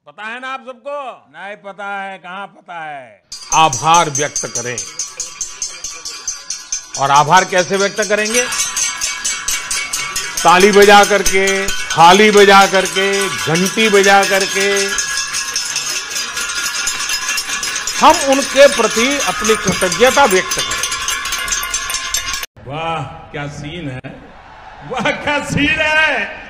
पता है ना आप सबको? नहीं पता है, कहाँ पता है। आभार व्यक्त करें। और आभार कैसे व्यक्त करेंगे? ताली बजा करके, थाली बजा करके, घंटी बजा करके हम उनके प्रति अपनी कृतज्ञता व्यक्त करें। वाह क्या सीन है, वाह क्या सीन है।